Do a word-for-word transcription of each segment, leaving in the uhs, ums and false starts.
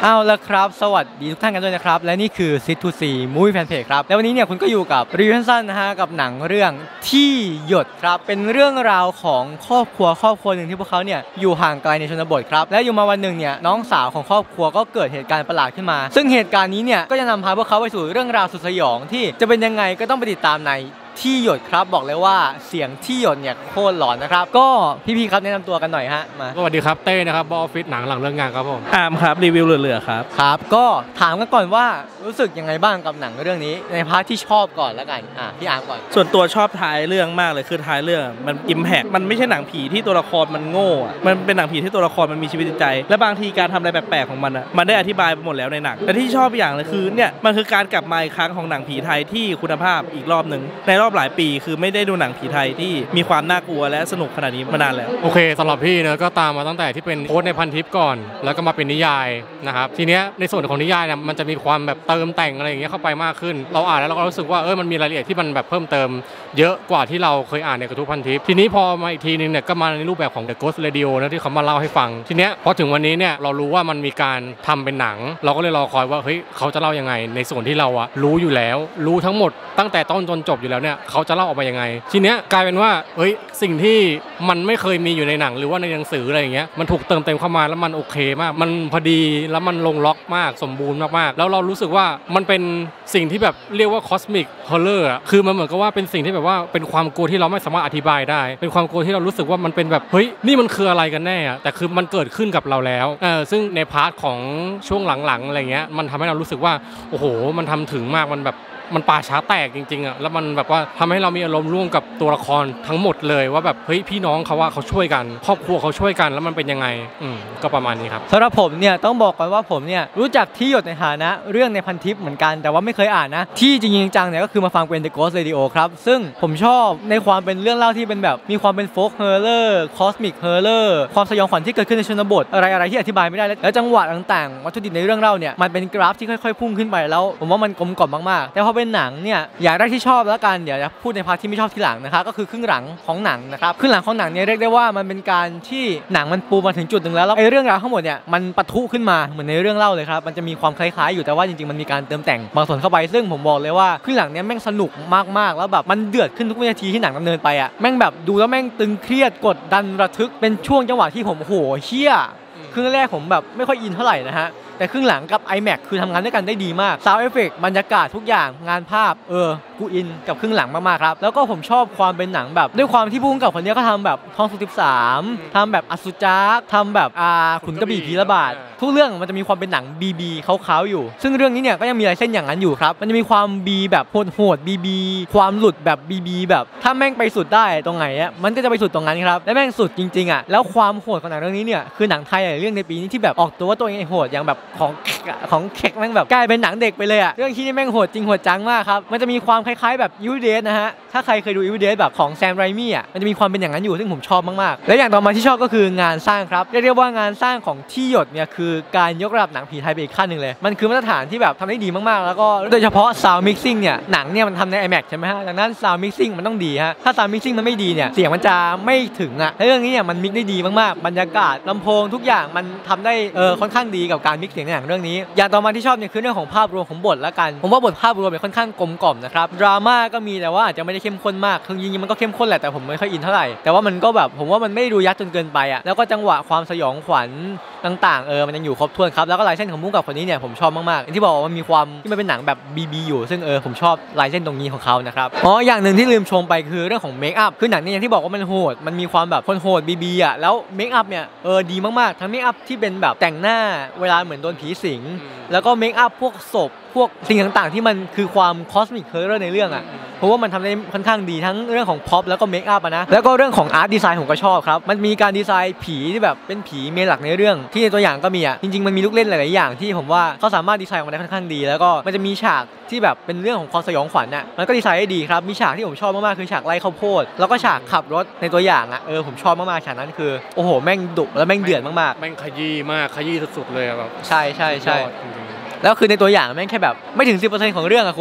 เอาละครับสวัสดีทุกท่านกันด้วยนะครับและนี่คือ ซิท ทู ซี Movie Fan Page ครับแล้ววันนี้เนี่ยคุณก็อยู่กับรีวิวสั้นๆนะฮะกับหนังเรื่องที่หยดครับเป็นเรื่องราวของครอบครัวครอบครัวหนึ่งที่พวกเขาเนี่ยอยู่ห่างไกลในชนบทครับและอยู่มาวันหนึ่งเนี่ยน้องสาวของครอบครัวก็เกิดเหตุการณ์ประหลาดขึ้นมาซึ่งเหตุการณ์นี้เนี่ยก็จะนำพาพวกเขาไปสู่เรื่องราวสุดสยองที่จะเป็นยังไงก็ต้องไปติดตามในที่หยดครับบอกเลยว่าเสียงที่หยดเนี่ยโคตรหลอนนะครับก็พี่ๆครับแนะนำตัวกันหน่อยฮะมาสวัสดีครับเต้นะครับบออฟฟิศหนังหลังเรื่องงานครับผมอาร์มครับรีวิวเหลือๆครับครับก็ถามกันก่อนว่ารู้สึกยังไงบ้างกับหนังเรื่องนี้ในพาร์ทที่ชอบก่อนแล้วกันอ่ะพี่อาร์มก่อนส่วนตัวชอบท้ายเรื่องมากเลยคือท้ายเรื่องมันอิมแพคมันไม่ใช่หนังผีที่ตัวละครมันโง่มันเป็นหนังผีที่ตัวละครมันมีชีวิตจิตใจและบางทีการทำอะไรแปลกๆของมันอ่ะมันได้อธิบายไปหมดแล้วในหนังและที่ชอบอย่างเลยคือเนี่ยมันคือการกลับมาอีกครั้งของหนังผีไทยที่คุณภาพอีกรอบนึงในรอบหลายปีคือไม่ได้ดูหนังผีไทยที่มีความน่ากลัวและสนุกขนาดนี้มานานแล้วโอเคสำหรับพี่นะก็ตามมาตั้งแต่ที่เป็นโค้ดในพันทิปก่อนแล้วก็มาเป็นนิยายนะครับทีเนี้ยในส่วนของนิยายเนี่ยมันจะมีความแบบเติมแต่งอะไรอย่างเงี้ยเข้าไปมากขึ้นเราอ่านแล้วเราก็รู้สึกว่าเออมันมีรายละเอียดที่มันแบบเพิ่มเติมเยอะกว่าที่เราเคยอ่านในกระทู้พันทิปทีนี้พอมาอีกทีนึงเนี่ยก็มาในรูปแบบของ The Ghost Radio นะที่เขามาเล่าให้ฟังทีเนี้ยพอถึงวันนี้เนี่ยเรารู้ว่ามันมีการทำเป็นหนังเราก็เลยรอคอยว่าเฮ้ยเขาจะเล่ายังไงในส่วนที่เราอะรู้อยู่แล้วรู้ทั้งหมดตั้งแต่ต้นจนจบอยู่แล้วเนี่ยเขาจะเล่าออกมายังไงทีเนี้ยกลายเป็นว่าเฮ้ยสิ่งที่มันไม่เคยมีอยู่ในหนังหรือว่าในหนังสืออะไรอย่างเงี้ยมันถูกเติมเต็มเข้ามาแล้วมันโอเคมากมันพอดีแล้วมันลงล็อกมากสมบูรณ์มากๆแล้วเรารู้สึกว่ามันเป็นสิ่งที่แบบเรียกว่าคอสมิกฮอลเลอร์อ่ะคือมันเหมือนกับว่าเป็นสิ่งที่แบบว่าเป็นความกลัวที่เราไม่สามารถอธิบายได้เป็นความกลัวที่เรารู้สึกว่ามันเป็นแบบเฮ้ยนี่มันคืออะไรกันแน่อ่ะแต่คือมันเกิดขึ้นกับเราแล้วเออซึ่งในพาร์ทของช่วงหลังๆอะไรเงี้ยมันทำให้เรารู้สึกว่าโอ้โหมันทำถึงมากมันแบบมันป่าช้าแตกจริงๆอ่ะแล้วมันแบบว่าทำให้เรามีอารมณ์ร่วมกับตัวละครทั้งหมดเลยว่าแบบเฮ้ยพี่น้องเขาว่าเขาช่วยกันครอบครัวเขาช่วยกันแล้วมันเป็นยังไงอืมก็ประมาณนี้ครับสำหรับผมเนี่ยต้องบอกก่อนว่าผมเนี่ยรู้จักที่หยดในฐานะเรื่องในพันทิปเหมือนกันแต่ว่าไม่เคยอ่านนะที่จริงๆจังเนี่ยก็คือมาฟังเป็น The Ghost Radio ครับซึ่งผมชอบในความเป็นเรื่องเล่าที่เป็นแบบมีความเป็นโฟล์คฮอร์เรอร์คอสมิกฮอร์เรอร์ความสยองขวัญที่เกิดขึ้นในชนบทอะไรๆที่อธิบายไม่ได้แล้วจังหวะต่างๆวัตถุดิบในเรื่องเล่าเนี่ยมันเป็นกราฟที่ค่อยๆพุ่งขึ้นไปแล้วผมว่ามันกลมกล่อมมากๆแต่พอเป็นหนังเนี่ยอย่างแรกที่ชอบแล้วกันเดี๋ยวจะพูดในพาร์ทที่ไม่ชอบทีหลังนะครับก็คือครึ่งหลังของหนังนะครับครึ่งหลังของหนังเนี่ยเรียกได้ว่ามันเป็นการที่หนังมันปูมาถึงจุดหนึ่งแล้วแล้วไอ้เรื่องราวทั้งหมดเนี่ยมันปะทุขึ้นมาเหมือนในเรื่องเล่าเลยครับมันจะมีความคล้ายๆอยู่แต่ว่าจริงๆมันมีการเติมแต่งบางส่วนเข้าไปซึ่งผมบอกเลยว่าครึ่งหลังเนี่ยแม่งสนุกมากๆแล้วแบบมันเดือดขึ้นทุกวินาทีที่หนังดำเนินไปอ่ะแม่งแบบดูแล้วแม่งตึงเครียดกดดันระทึกเป็นช่วงจังหวะที่ผมโหเหี้ยครึ่งแรกผมแบบไม่ค่อยอินเท่าไหร่นะฮะแต่ครึ่งหลังกับ ไอแม็กซ์ คือทำงานด้วยกันได้ดีมาก Sound Effect บรรยากาศทุกอย่างงานภาพเออกูอินกับครึ่งหลังมากๆครับแล้วก็ผมชอบความเป็นหนังแบบด้วยความที่ผู้กำกับคนนี้เขาทำแบบทองสุกสิบสามทำแบบอสุจักทำแบบอาขุนกระบี่ผีระบาดทุกเรื่องมันจะมีความเป็นหนัง บี บี ขาวๆอยู่ซึ่งเรื่องนี้เนี่ยก็ยังมีลายเส้นอย่างนั้นอยู่ครับมันจะมีความบีแบบโหดๆ บี บี ความหลุดแบบ บี บี แบบถ้าแม่งไปสุดได้ตรงไหนอ่ะมันก็จะไปสุดตรงนั้นครับและแม่งสุดจริงๆอ่ะแล้วความโหดของหนังเรื่องนี้เนี่ยคือหนังไทยหลายเรื่องในปีนี้ที่แบบออกตัวว่าตัวเองโหดอย่างแบบของของแขกแม่งแบบกลายเป็นหนังเด็กไปเลยอะเรื่องที่นี่แม่งโหดจริงโหดจังมากครับมันจะมีความคล้ายๆแบบยูเดสนะฮะถ้าใครเคยดูยูเดสแบบของแซมไรมี่อะมันจะมีความเป็นอย่างนั้นอยู่ซึ่งผมชอบมากๆและอย่างต่อมาที่ชอบก็คืองานสร้างครับเรียกได้ว่างานสร้างของที่หยดเนี่ยคือการยกระดับหนังผีไทยไปอีกขั้นหนึ่งเลยมันคือมาตรฐานที่แบบทำได้ดีมากๆแล้วก็โดยเฉพาะ Sound Mixing เนี่ยหนังเนี่ยมันทำใน ไอแม็กซ์ ใช่ไหมฮะดังนั้น Sound Mixing มันต้องดีฮะถ้า Sound Mixing มันไม่ดีเนี่ยเสียงมันจะไม่ถึงอะเรื่องนี้เนี่ยมันมิกได้ดีมากๆบรรยากาศลำโพงทุกอย่างมันทำได้เออค่อนข้างดีกับการมิกเสียงในหนังเรื่องนี้อย่างต่อมาที่ชอบเนี่ยคือเรื่องของภาพรวมของบทละกันผมว่าบทภาพรวมเนี่ยค่อนข้างกลมกล่อมนะครับดราม่าก็มีแต่ว่าอาจจะไม่ได้เข้มข้นมากคือจริงๆมันก็เข้มข้นแหละแต่ผมไม่ค่อยอินเท่าไหร่แต่ว่ามันก็แบบผมว่ามันไม่ดูยัดจนเกินไปอ่ะแล้วก็จังหวะความสยองขวัญต่างๆเออมันยังอยู่ครบถ้วนครับแล้วก็ลายเส้นของมุ้งกับคนนี้เนี่ยผมชอบมากๆอย่างที่บอกว่ามันมีความที่มันเป็นหนังแบบ บี บี อยู่ซึ่งเออผมชอบลายเส้นตรงนี้ของเขานะครับอ๋ออย่างหนึ่งที่ลืมชมไปคือเรื่องของเมคอัพคือหนังนี้อย่างที่บอกว่ามันโหดมันมีความแบบคนโหด บี บี อ่ะแล้วเมคอัพเนี่ยเออดีมากๆทั้งเมคอัพที่เป็นแบบแต่งหน้าเวลาเหมือนโดนผีสิงแล้วก็เมคอัพพวกศพพวกสิ่งต่างๆที่มันคือความคอสมิกฮอร์เรอร์ในเรื่องอ่ะเพราะว่ามันทำได้ค่อนข้างดีทั้งเรื่องของพ็อปแล้วก็เมคอัพนะแล้วก็เรื่องของอาร์ตดีไซน์ผมก็ชอบครับมันมีการดีไซน์ผีที่แบบเป็นผีเมนหลักในเรื่องที่ในตัวอย่างก็มีอ่ะจริงๆมันมีลูกเล่นหลายๆอย่างที่ผมว่าเขาสามารถดีไซน์ออกมาได้ค่อนข้างดีแล้วก็มันจะมีฉากที่แบบเป็นเรื่องของความสยองขวัญน่ะมันก็ดีไซน์ได้ดีครับมีฉากที่ผมชอบมากๆคือฉากไล่ข้าวโพดแล้วก็ฉากขับรถในตัวอย่างอ่ะเออผมชอบมากๆฉากนั้นคือโอ้โหแม่งดุแล้วแม่งเดือดมากๆแม่งขยี้มากขยี้สุดๆเลยแบบใช่ใช่ใช่แล้วคือในตัวอย่างแม่งแค่แบบไม่ถึง สิบเปอร์เซ็นต์ ของเรื่องอะคุณ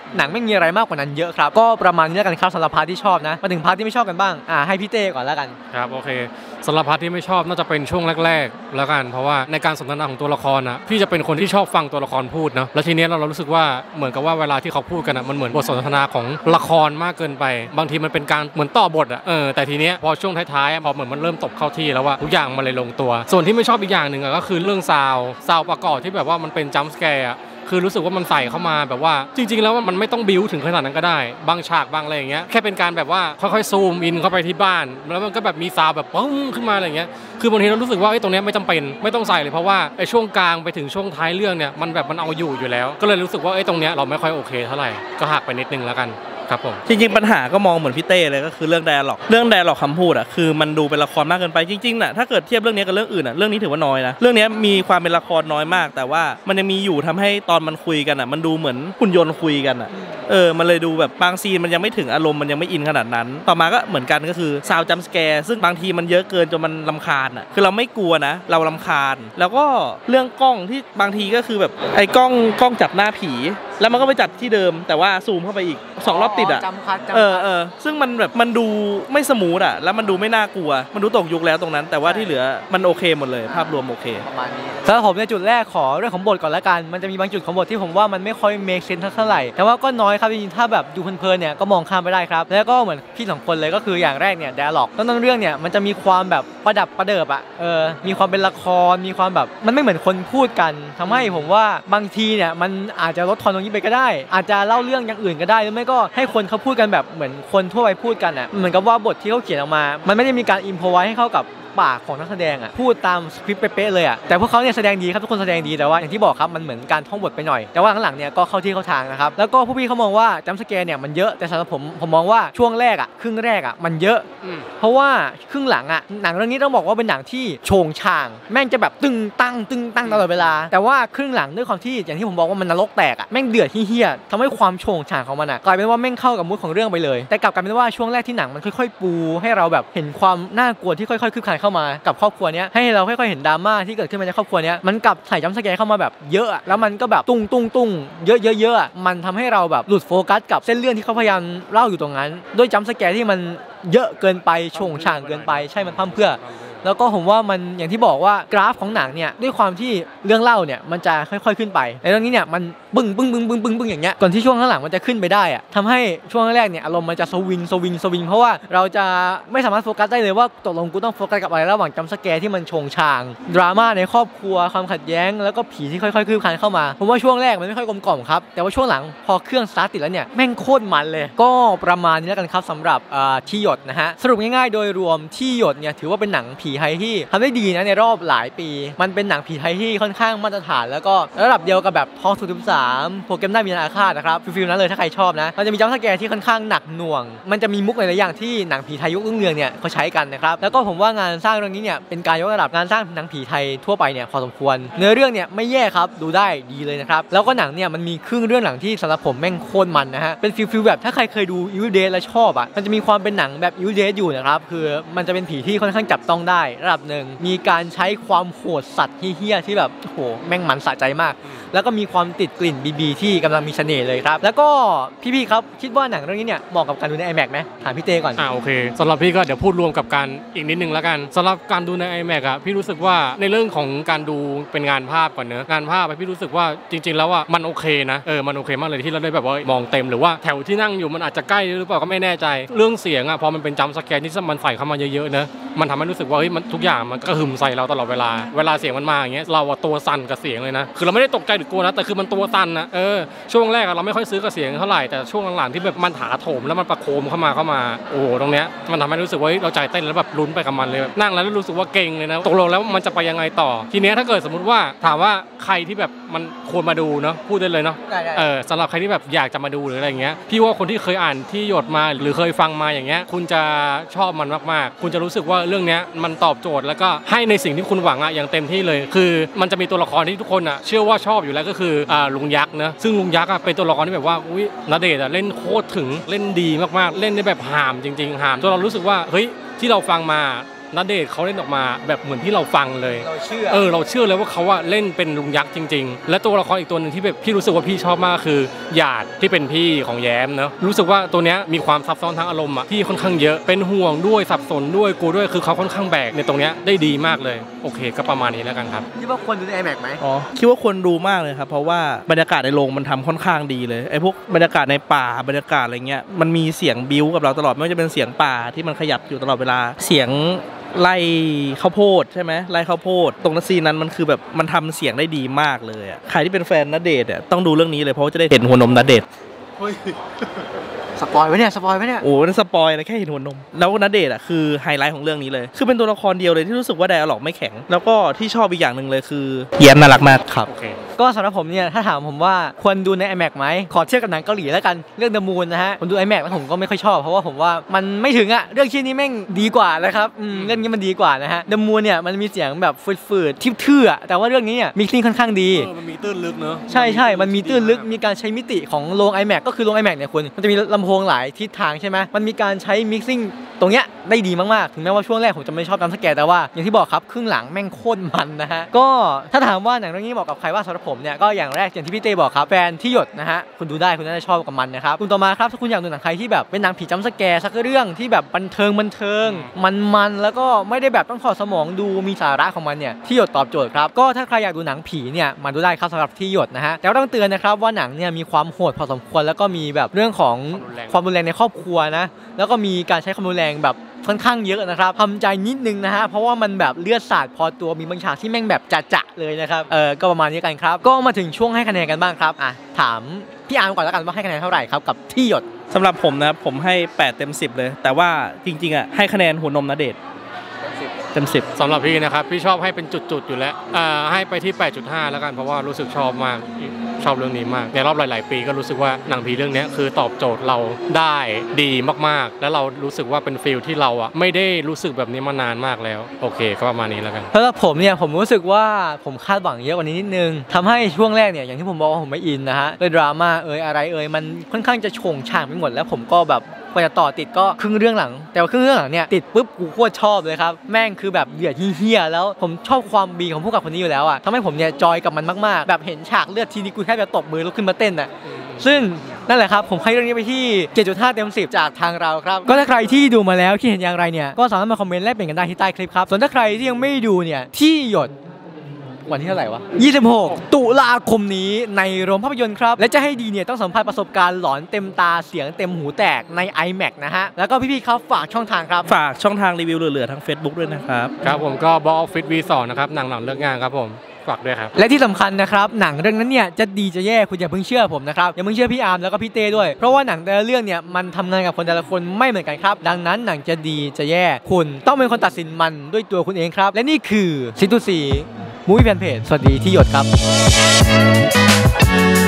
หนังไม่มีอะไรมากกว่านั้นเยอะครับก็ประมาณนี้แล้วกันครับสำหรับพาร์ทที่ชอบนะมาถึงพาร์ทที่ไม่ชอบกันบ้างอ่าให้พี่เต้ก่อนแล้วกันครับโอเคสำหรับพาร์ทที่ไม่ชอบน่าจะเป็นช่วงแรกๆแล้วกันเพราะว่าในการสนทนาของตัวละครนะพี่จะเป็นคนที่ชอบฟังตัวละครพูดนะแล้วทีนี้เรารู้สึกว่าเหมือนกับว่าเวลาที่เขาพูดกันนะมันเหมือนบทสนทนาของละครมากเกินไปบางทีมันเป็นการเหมือนต่อบทอ่ะเออแต่ทีนี้พอช่วงท้ายๆพอเหมือนมันเริ่มตบเข้าที่แล้วว่าทุกอย่างมันเลยลงตัวส่วนที่ไม่ชอบอีกอย่างหนึ่งก็คือเรื่องซาวซาวประกอบที่แบบว่ามันเป็นจัมป์สแกร์คือรู้สึกว่ามันใส่เข้ามาแบบว่าจริงๆแล้วมันไม่ต้องบิ้วถึงขนาดนั้นก็ได้บางฉากบางอะไรอย่างเงี้ยแค่เป็นการแบบว่าค่อยๆซูมอินเข้าไปที่บ้านแล้วมันก็แบบมีซาวแบบปึ้งขึ้นมาอะไรอย่างเงี้ยคือบางทีเรารู้สึกว่าไอ้ตรงเนี้ยไม่จำเป็นไม่ต้องใส่เลยเพราะว่าไอ้ช่วงกลางไปถึงช่วงท้ายเรื่องเนี่ยมันแบบมันเอาอยู่อยู่แล้วก็เลยรู้สึกว่าไอ้ตรงเนี้ยเราไม่ค่อยโอเคเท่าไหร่ก็หักไปนิดนึงแล้วกันครับผมจริงๆปัญหาก็มองเหมือนพี่เต้เลยก็คือเรื่องไดอะล็อกเรื่องไดอะล็อกคำพูดอ่ะคือมันดูเป็นละครมากเกินไปจริงๆน่ะถ้าเกิดเทียบเรื่องนี้กับเรื่องอื่นอ่ะเรื่องนี้ถือว่าน้อยนะเรื่องนี้มีความเป็นละครน้อยมากแต่ว่ามันยังมีอยู่ทำให้ตอนมันคุยกันอ่ะมันดูเหมือนหุ่นยนต์คุยกันอ่ะเออมันเลยดูแบบบางซีนมันยังไม่ถึงอารมณ์มันยังไม่อินขนาดนั้นต่อมาก็เหมือนกันก็คือซาวด์จัมป์สแกร์ซึ่งบางทีมันเยอะเกินจนมันรำคาญอ่ะคือเราไม่กลัวนะเรารำคาญแล้วก็เรื่องกล้องที่บางทีก็คือแบบไอ้กล้องกล้องจับหน้าผีแล้วมันก็ไปจับที่เดิมแต่ว่าซูมเข้าไปอีกสองรอบติดอ่ะเออเออซึ่งมันแบบมันดูไม่สมูทอ่ะแล้วมันดูไม่น่ากลัวมันดูตกยุคแล้วตรงนั้นแต่ว่าที่เหลือมันโอเคหมดเลยภาพรวมโอเคประมาณนี้สำหรับผมในจุดแรกขอเรื่องของบทก่อนละกันมันจะมีบางจุดของบทที่ผมว่ามันไม่ค่อยเมคเซนส์เท่าไหร่แต่ว่าก็น้อยครับจริงๆถ้าแบบดูเพลินๆเนี่ยก็มองข้ามไปได้ครับแล้วก็เหมือนพี่สองคนเลยก็คืออย่างแรกเนี่ยไดอะล็อกต้นเรื่องเนี่ยมันจะมีความแบบประดับประเดิบอ่ะเออมีความเป็นละครมีความแบบมันไม่เหมือนคนพูดกันทำให้ผมว่าบางทีเนี่ยมันอาจจะลดทอนตรงนี้ไปก็ได้อาจจะเล่าเรื่องอย่างอื่นก็ได้หรือไม่ก็ให้คนเขาพูดกันแบบเหมือนคนทั่วไปพูดกันอ่ะเหมือนกับว่าบทที่เขาเขียนออกมามันไม่ได้มีการอิมพอไว้ให้เข้ากับปากของนักแสดงอ่ะพูดตามสคริปต์เป๊ะๆเลยอ่ะแต่พวกเขาเนี่ยแสดงดีครับทุกคนแสดงดีแต่ว่าอย่างที่บอกครับมันเหมือนการท่องบทไปหน่อยแต่ว่าข้างหลังเนี่ยก็เข้าที่เข้าทางนะครับแล้วก็ผู้พี่เขามองว่าจัมป์สแกร์เนี่ยมันเยอะแต่สำหรับผมผมมองว่าช่วงแรกอ่ะครึ่งแรกอ่ะมันเยอะเพราะว่าครึ่งหลังอ่ะหนังเรื่องนี้ต้องบอกว่าเป็นหนังที่โฉงฉางแม่งจะแบบตึงตั้งตึงตั้งตลอดเวลาแต่ว่าครึ่งหลังด้วยความที่อย่างที่ผมบอกว่ามันนรกแตกอ่ะแม่งเดือดเหี้ยทำให้ความโฉงฉางของมันอ่ะกลายเป็นว่าแม่งเข้ากับมูดของเรื่องไปเลยแต่กลับกลายเป็นว่าช่วงแรกที่หนังมันค่อยๆปูให้เราแบบเห็นความน่ากลัวที่ค่อยๆคืบคลานเข้ามากับครอบครัวเนี้ยให้เราค่อยๆเห็นดราม่าที่เกิดขึ้นในครอบครัวเนี้ยมันกลับใส่จัมป์สแกร์เข้ามาแบบเยอะแล้วมันก็แบบตุ้งตุ้งตุ้งเยอะๆเยอะๆมันทำให้เราแบบหลุดโฟกัสกับเส้นเรื่องที่เขาพยายามเล่าอยู่ตรงนั้นด้วยจัมป์สแกร์ที่มันเยอะเกินไปโฉงฉางเกินไปใช่มันพร่ำเพื่อแล้วก็ผมว่ามันอย่างที่บอกว่ากราฟของหนังเนี่ยด้วยความที่เรื่องเล่าเนี่ยมันจะค่อยๆขึ้นไปในเรื่องนี้เนี่ยมันบึ้งบึ้งบึ้งบึ้งบึ้งบึ้งอย่างเงี้ยก่อนที่ช่วงข้างหลังมันจะขึ้นไปได้อะทำให้ช่วงแรกเนี่ยอารมณ์มันจะสวิงสวิงสวิงเพราะว่าเราจะไม่สามารถโฟกัสได้เลยว่าตกลงกูต้องโฟกัสกับอะไรระหว่างจัมป์สแกร์ที่มันโฉงฉางดราม่าในครอบครัวความขัดแย้งแล้วก็ผีที่ค่อยๆคืบคลานเข้ามาผมว่าช่วงแรกมันไม่ค่อยกลมกล่อมครับแต่ว่าช่วงหลังพอเครื่องสตาร์ทติดแล้วเนี่ยแม่งโคตรมันเลยก็ประมาณนี้แล้วกันครับสำหรับที่หยดนะฮะสรุปง่ายๆโดยรวมที่หยดเนี่ยถือว่าเป็นหนังผีไทยที่ทำได้ดีนะในรอบหลายปีมันเป็นหนังผีไทยที่ค่อนข้างมาตรฐานแล้วก็ระดับเดียวกับแบบทองศูนย์สิบสามโปรแกรมได้มีนาคานะครับฟิลๆนั้นเลยถ้าใครชอบนะมันจะมีจัมป์สแกร์ที่ค่อนข้างหนักหน่วงมันจะมีมุกหลายๆอย่างที่หนังผีไทยยุครุ่งเรืองเนี่ยเขาใช้กันนะครับแล้วก็ผมว่างานสร้างเรื่องนี้เนี่ยเป็นการยกระดับงานสร้างหนังผีไทยทั่วไปเนี่ยพอสมควรเนื้อเรื่องเนี่ยไม่แย่ครับดูได้ดีเลยนะครับแล้วก็หนังเนี่ยมันมีครึ่งเรื่องหลังที่สำหรับผมแม่งโคตรมันนะฮะเป็นฟิลๆแบบถ้าใครเคยดู Evil Dead แล้วชอบอ่ะมันจะมีความเป็นหนังแบบ Evil Dead อยู่นะครับคือมันจะเป็นผีที่ค่อนข้างจับต้องได้ระดับหนึ่งมีการใช้ความโหดสัตว์เหี้ยๆที่แบบโอ้โหแม่งมันสะใจมากแล้วก็มีความติดกลิ่นบีบีที่กำลังมีเสน่ห์เลยครับแล้วก็พี่ๆครับคิดว่าหนังเรื่องนี้เนี่ยเหมาะกับการดูใน ไอแม็กซ์ ไหมถามพี่เต้ก่อนอ่าโอเคสำหรับพี่ก็เดี๋ยวพูดรวมกับการอีกนิดนึงแล้วกันสำหรับการดูใน ไอแม็กซ์ อ่ะพี่รู้สึกว่าในเรื่องของการดูเป็นงานภาพก่อนเนอะงานภาพพี่รู้สึกว่าจริงๆแล้วอ่ะมันโอเคนะเออมันโอเคมากเลยที่เราได้แบบว่ามองเต็มหรือว่าแถวที่นั่งอยู่มันอาจจะใกล้หรือเปล่าก็ไม่แน่ใจเรื่องเสียงอ่ะพอมันเป็นจัมป์สแกร์ที่มันใส่เข้ามาเยอะๆเนอะมันทำให้รู้สึกว่าเฮ้ยมันทุกอย่างมันก็หึมใส่เราตลอดเวลาเวลาเสียงมันมาอย่างเงี้ยเราตัวสั่นกับเสียงเลยนะคือเราไม่ได้ตกใจหรือกลัวนะแต่คือมันตัวสั่นนะเออช่วงแรกเราไม่ค่อยซื้อกับเสียงเท่าไหร่แต่ช่วงหลังๆที่แบบมันถาโถมแล้วมันประโคมเข้ามาเข้ามาโอ้โหตรงเนี้ยมันทำให้รู้สึกว่าเราใจเต้นแล้วแบบลุ้นไปกับมันเลยนั่งแล้วรู้สึกว่าเก่งเลยนะตกลงแล้วมันจะไปยังไงต่อทีเนี้ยถ้าเกิดสมมติว่าถามว่าใครที่แบบมันควรมาดูเนาะพูดได้เลยเนาะเออสำหรับใครที่แบบอยากจะมาดูหรืออะไรเงี้ยพี่ว่าคนที่เคยอ่านที่หยดมาหรือเคยฟังมาอย่างเงี้ยคุณจะชอบมันมากๆคุณจะรู้สึกว่าเรื่องเนี้ยมันตอบโจทย์แล้วก็ให้ในสิ่งที่คุณหวังอะอย่างเต็มที่เลยคือมันจะมีตัวละครที่ทุกคนอะเชื่อว่าชอบอยู่แล้วก็คืออ่าลุงยักษ์นะซึ่งลุงยักษ์อะเป็นตัวละครที่แบบว่าอุ้ยณเดชน์อะเล่นโคตรถึงเล่นดีมากๆเล่นได้แบบหามจริงๆหามจนเรารู้สึกว่าเฮ้ยที่เราฟังมาณเดชน์เขาเล่นออกมาแบบเหมือนที่เราฟังเลยเราเชื่อเออเราเชื่อเลยว่าเขาว่าเล่นเป็นลุงยักษ์จริงๆและตัวละครอีกตัวหนึ่งที่แบบพี่รู้สึกว่าพี่ชอบมากคือหยาดที่เป็นพี่ของแย้มเนาะรู้สึกว่าตัวเนี้ยมีความซับซ้อนทางอารมณ์อ่ะที่ค่อนข้างเยอะเป็นห่วงด้วยสับสนด้วยกูด้วยคือเขาค่อนข้างแบกในตรงเนี้ยได้ดีมากเลยโอเคก็ประมาณนี้แล้วกันครับคิดว่าควรดูใน ไอแม็กซ์ ไหมอ๋อคิดว่าควรดูมากเลยครับเพราะว่าบรรยากาศในโรงมันทำค่อนข้างดีเลยไอ้พวกบรรยากาศในป่าบรรยากาศอะไรเงี้ยมันมีเสียงบิ้วกับเราตลอดไม่ว่าจะเป็นเสียงป่าที่มันขยับอยู่ตลอดเวลาเสียงไล่ข้าวโพดใช่ไหมไล่ข้าวโพดตรงซีนนั้นมันคือแบบมันทำเสียงได้ดีมากเลยอ่ะใครที่เป็นแฟนณเดชน์เนี่ยต้องดูเรื่องนี้เลยเพราะว่าจะได้เห็นหัวนมณเดชน์สปอยไว้เนี่ยสปอยไว้เนี่ยโอ้นั่นสปอยเลยแค่เห็นหัวนมแล้วณเดชน์อ่ะคือไฮไลท์ของเรื่องนี้เลยคือเป็นตัวละครเดียวเลยที่รู้สึกว่าไดอะล็อกไม่แข็งแล้วก็ที่ชอบอีกอย่างหนึ่งเลยคือแย้มน่ารักมากครับก็สำหรับผมเนี่ยถ้าถามผมว่าควรดูใน ไอแม็กซ์ ไหมขอเทียบกับหนังเกาหลีแล้วกันเรื่อง The Moon นะฮะผมดู ไอแม็กซ์ แล้วผมก็ไม่ค่อยชอบเพราะว่าผมว่ามันไม่ถึงอะเรื่องชิ้นนี้แม่งดีกว่านะครับอืมเรื่องนี้มันดีกว่านะฮะ The Moon เนี่ยมันมีเสียงแบบฝืดๆทิ่ทื่อๆแต่ว่าเรื่องนี้เนี่ยมิกซิ่งค่อนข้างดีเออมันมีตื้นลึกเนอะใช่ๆมันมีตื้นลึกมีการใช้มิติของโรง ไอแม็กซ์ ก็คือโรง ไอแม็กซ์ เนี่ยคุณมันจะมีลำโพงหลายทิศทางใช่ไหมมันมีการใช้มิกซิ่งตรงเนี้ยได้ดีมากๆถึงแม้ว่าช่วงแรกผมจะไม่ชอบการสแกนแต่ว่าอย่างที่บอกครับครึ่งหลังแม่งโคตรมันนะฮะก็ถ้าถามว่าหนังเรื่องนี้เหมาะกับใครว่าสำหรับผมเนี่ยก็อย่างแรกอย่างที่พี่เต้บอกครับแฟนที่หยดนะฮะคุณดูได้คุณน่าจะชอบกับมันนะครับคุณต่อมาครับถ้าคุณอยากดูหนังไทยที่แบบเป็นหนังผีจัมป์สแกร์สักเรื่องที่แบบบันเทิงบันเทิงมันๆแล้วก็ไม่ได้แบบต้องถอดสมองดูมีสาระของมันเนี่ยที่หยดตอบโจทย์ครับก็ถ้าใครอยากดูหนังผีเนี่ยมาดูได้ครับสำหรับที่หยดนะฮะแต่ต้องเตือนนะครับว่าหนังเนี่ยมีความโหดพอสมควรแล้วก็มีแบบเรื่องของความรุนแรงในครอบครัวนะแล้วก็มีการใช้ความรุนแรงแบบค่อนข้างเยอะนะครับทำใจนิดนึงนะฮะเพราะว่ามันแบบเลือดสาดพอตัวมีบางฉากที่แม่งแบบจะๆเลยนะครับเออก็ประมาณนี้กันครับก็มาถึงช่วงให้คะแนนกันบ้างครับอ่ะถามพี่อาร์มก่อนแล้วกันว่าให้คะแนนเท่าไหร่ครับกับที่หยดสำหรับผมนะผมให้แปดเต็มสิบเลยแต่ว่าจริงๆอ่ะให้คะแนนหัวนมณเดชน์เต็มสิบสำหรับพี่นะครับพี่ชอบให้เป็นจุดๆอยู่แล้วอ่าให้ไปที่ แปดจุดห้า แล้วกันเพราะว่ารู้สึกชอบมากชอบเรื่องนี้มากในรอบหลายๆปีก็รู้สึกว่าหนังผีเรื่องนี้คือตอบโจทย์เราได้ดีมากๆแล้วเรารู้สึกว่าเป็นฟีลที่เราอ่ะไม่ได้รู้สึกแบบนี้มานานมากแล้วโอเคก็ประมาณนี้แล้วกันสำหรับผมเนี่ยผมรู้สึกว่าผมคาดหวังเยอะกว่านี้นิดนึงทำให้ช่วงแรกเนี่ยอย่างที่ผมบอกว่าผมไม่อินนะฮะเลยดราม่าเอ่ยอะไรเอ่ยมันค่อนข้างจะโฉงฉางไปหมดแล้วผมก็แบบกว่าจะต่อติดก็ครึ่งเรื่องหลังแต่ว่าครึ่งเรื่องหลังเนี่ยติดปุ๊บกูโคตรชอบเลยครับแม่งคือแบบเดือดเหี้ยแล้วผมชอบความบีของผู้กำกับคนนี้อยู่แล้วอ่ะทำให้ผมเนี่ยจอยกับมันมากๆแบบเห็นฉากเลือดทีนี้กูแทบจะตบมือลุกขึ้นมาเต้นอ่ะซึ่งนั่นแหละครับผมให้เรื่องนี้ไปที่ เจ็ดจุดห้า เต็มสิบจากทางเราครับก็ถ้าใครที่ดูมาแล้วคิดเห็นอย่างไรเนี่ยก็สามารถมาคอมเมนต์แลกเปลี่ยนกันได้ที่ใต้คลิปครับส่วนถ้าใครที่ยังไม่ดูเนี่ยที่หยดวันที่เท่าไหร่วะยี่สิบหกตุลาคมนี้ในโรงภาพยนตร์ครับและจะให้ดีเนี่ยต้องสัมผัสประสบการณ์หลอนเต็มตาเสียงเต็มหูแตกใน ไอแม็กซ์ นะฮะแล้วก็พี่ๆครับฝากช่องทางครับฝากช่องทางรีวิวเหลือๆทาง Facebook ด้วยนะครับครับผมก็บอ Office วี สอง นะครับหนังหลังเลิกงานครับผมฝากด้วยครับและที่สำคัญนะครับหนังเรื่องนั้นเนี่ยจะดีจะแย่คุณอย่าเพิ่งเชื่อผมนะครับอย่าเพิ่งเชื่อพี่อาร์มแล้วก็พี่เต้ด้วยเพราะว่าหนังแต่ละเรื่องเนี่ยมันทำงานกับคนแต่ละคนไม่เหมือนกันครับดังนั้นหนังจะดีจะแย่คุณต้องเป็นคนตัดสินมันด้วยตัวคุณเองครับและนี่คือซิทูซีมูวี่แฟนเพจสวัสดีที่หยดครับ